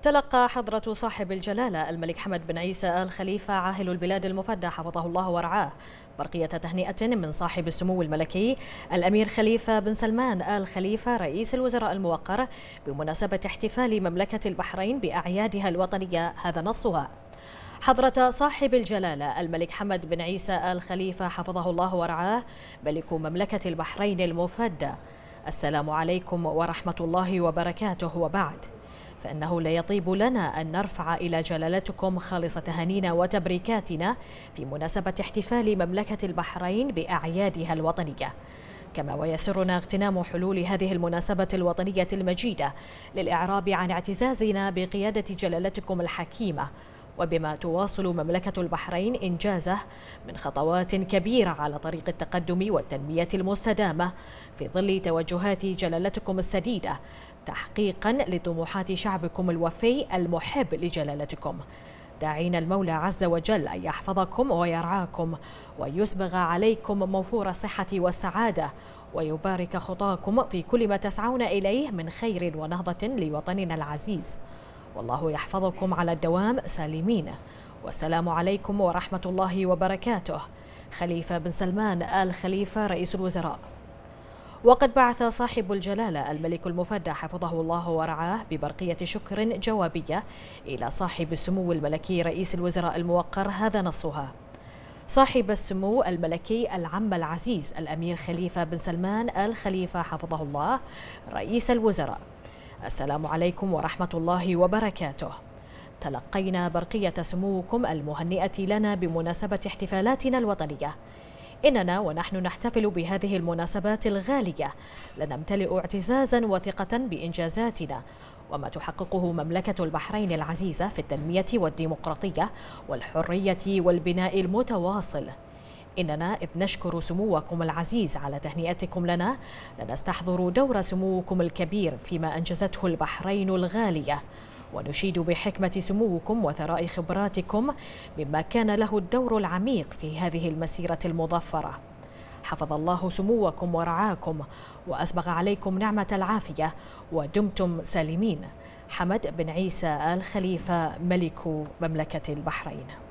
تلقى حضرة صاحب الجلالة الملك حمد بن عيسى آل خليفة عاهل البلاد المفدى حفظه الله ورعاه برقية تهنئة من صاحب السمو الملكي الأمير خليفة بن سلمان آل خليفة رئيس الوزراء الموقر بمناسبة احتفال مملكة البحرين بأعيادها الوطنية. هذا نصها: حضرة صاحب الجلالة الملك حمد بن عيسى آل خليفة حفظه الله ورعاه ملك مملكة البحرين المفدى، السلام عليكم ورحمة الله وبركاته. وبعد، فإنه لا يطيب لنا أن نرفع إلى جلالتكم خالص تهانينا وتبريكاتنا في مناسبة احتفال مملكة البحرين بأعيادها الوطنية، كما ويسرنا اغتنام حلول هذه المناسبة الوطنية المجيدة للإعراب عن اعتزازنا بقيادة جلالتكم الحكيمة، وبما تواصل مملكة البحرين إنجازه من خطوات كبيرة على طريق التقدم والتنمية المستدامة في ظل توجهات جلالتكم السديدة، تحقيقا لطموحات شعبكم الوفي المحب لجلالتكم، داعين المولى عز وجل أن يحفظكم ويرعاكم ويسبغ عليكم موفور الصحة والسعادة، ويبارك خطاكم في كل ما تسعون إليه من خير ونهضة لوطننا العزيز، والله يحفظكم على الدوام سالمين. والسلام عليكم ورحمة الله وبركاته. خليفة بن سلمان آل خليفة رئيس الوزراء. وقد بعث صاحب الجلالة الملك المفدى حفظه الله ورعاه ببرقية شكر جوابية إلى صاحب السمو الملكي رئيس الوزراء الموقر. هذا نصها: صاحب السمو الملكي العم العزيز الأمير خليفة بن سلمان آل خليفة حفظه الله رئيس الوزراء، السلام عليكم ورحمة الله وبركاته. تلقينا برقية سموكم المهنئة لنا بمناسبة احتفالاتنا الوطنية. إننا ونحن نحتفل بهذه المناسبات الغالية لنمتلئ اعتزازا وثقة بإنجازاتنا وما تحققه مملكة البحرين العزيزة في التنمية والديمقراطية والحرية والبناء المتواصل. إننا إذ نشكر سموكم العزيز على تهنئتكم لنا لنستحضر دور سموكم الكبير فيما أنجزته البحرين الغالية، ونشيد بحكمة سموكم وثراء خبراتكم مما كان له الدور العميق في هذه المسيرة المظفرة. حفظ الله سموكم ورعاكم وأسبغ عليكم نعمة العافية ودمتم سالمين. حمد بن عيسى آل خليفة ملك مملكة البحرين.